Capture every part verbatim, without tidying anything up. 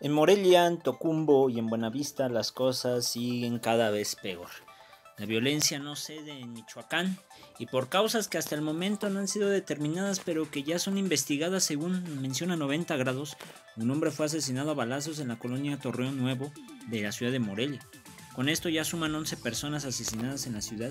En Morelia, en Tocumbo y en Buenavista las cosas siguen cada vez peor. La violencia no cede en Michoacán y por causas que hasta el momento no han sido determinadas pero que ya son investigadas según menciona noventa grados, un hombre fue asesinado a balazos en la colonia Torreón Nuevo de la ciudad de Morelia. Con esto ya suman once personas asesinadas en la ciudad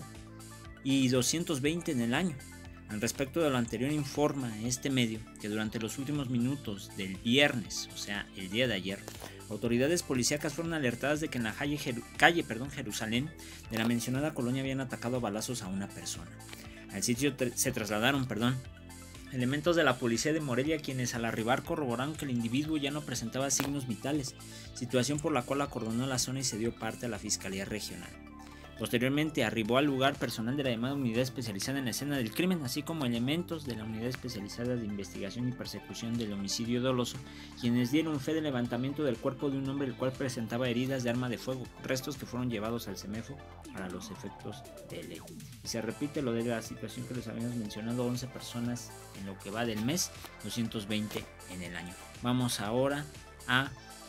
y doscientos veinte en el año. Al respecto de lo anterior informa este medio que durante los últimos minutos del viernes, o sea, el día de ayer, autoridades policíacas fueron alertadas de que en la calle, Jeru calle perdón, Jerusalén de la mencionada colonia habían atacado a balazos a una persona. Al sitio se trasladaron perdón, elementos de la policía de Morelia quienes al arribar corroboraron que el individuo ya no presentaba signos vitales, situación por la cual acordonó la zona y se dio parte a la Fiscalía Regional. Posteriormente arribó al lugar personal de la llamada Unidad Especializada en la Escena del Crimen, así como elementos de la Unidad Especializada de Investigación y Persecución del Homicidio Doloso, quienes dieron fe del levantamiento del cuerpo de un hombre el cual presentaba heridas de arma de fuego, restos que fueron llevados al CEMEFO para los efectos de ley. Y se repite lo de la situación que les habíamos mencionado, once personas en lo que va del mes, doscientos veinte en el año. Vamos ahora a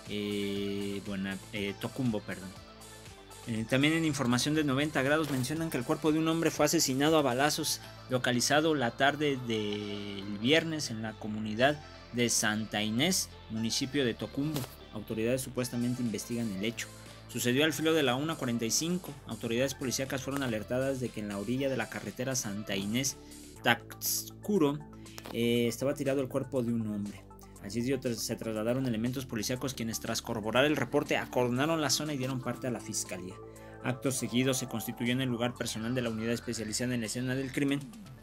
eh, bueno, eh, Tocumbo, perdón. Eh, también en información de noventa grados mencionan que el cuerpo de un hombre fue asesinado a balazos localizado la tarde del viernes en la comunidad de Santa Inés, municipio de Tocumbo. Autoridades supuestamente investigan el hecho. Sucedió al filo de la una cuarenta y cinco. Autoridades policíacas fueron alertadas de que en la orilla de la carretera Santa Inés Taxcuro eh, estaba tirado el cuerpo de un hombre. Al sitio se trasladaron elementos policíacos quienes tras corroborar el reporte acordonaron la zona y dieron parte a la fiscalía. Actos seguidos se constituyó en el lugar personal de la unidad especializada en la escena del crimen,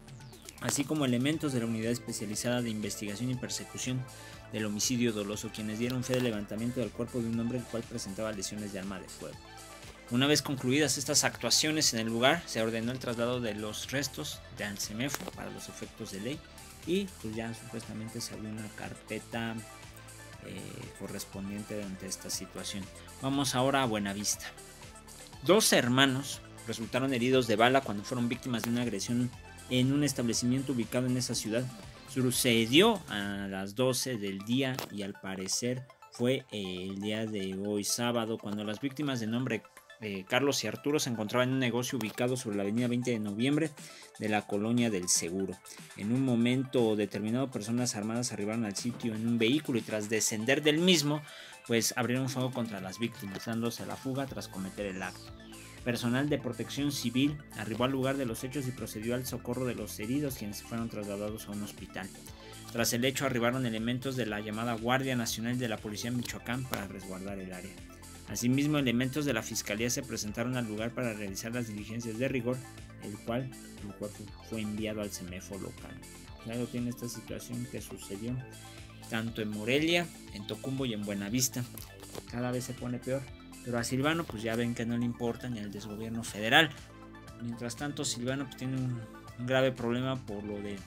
así como elementos de la unidad especializada de investigación y persecución del homicidio doloso quienes dieron fe del levantamiento del cuerpo de un hombre el cual presentaba lesiones de arma de fuego. Una vez concluidas estas actuaciones en el lugar, se ordenó el traslado de los restos de al CEMEFO para los efectos de ley. Y pues ya supuestamente se abrió una carpeta eh, correspondiente ante esta situación. Vamos ahora a Buenavista. Dos hermanos resultaron heridos de bala cuando fueron víctimas de una agresión en un establecimiento ubicado en esa ciudad. Sucedió a las doce del día y al parecer fue eh, el día de hoy sábado cuando las víctimas de nombre Eh, Carlos y Arturo se encontraban en un negocio ubicado sobre la avenida veinte de noviembre de la colonia del Seguro. En un momento determinado, personas armadas arribaron al sitio en un vehículo y tras descender del mismo, pues abrieron fuego contra las víctimas, dándose a la fuga tras cometer el acto. Personal de protección civil arribó al lugar de los hechos y procedió al socorro de los heridos, quienes fueron trasladados a un hospital. Tras el hecho arribaron elementos de la llamada Guardia Nacional de la Policía de Michoacán para resguardar el área. Asimismo, elementos de la Fiscalía se presentaron al lugar para realizar las diligencias de rigor, el cual, el cual fue enviado al CEMEFO local. Claro, tiene esta situación que sucedió tanto en Morelia, en Tocumbo y en Buenavista. Cada vez se pone peor, pero a Silvano pues ya ven que no le importa ni al desgobierno federal. Mientras tanto, Silvano pues, tiene un, un grave problema por lo de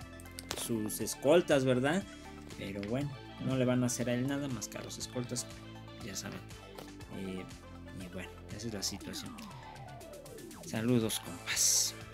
sus escoltas, ¿verdad? Pero bueno, no le van a hacer a él nada más que a los escoltas, ya saben. Eh, y bueno, esa es la situación. Saludos, compas.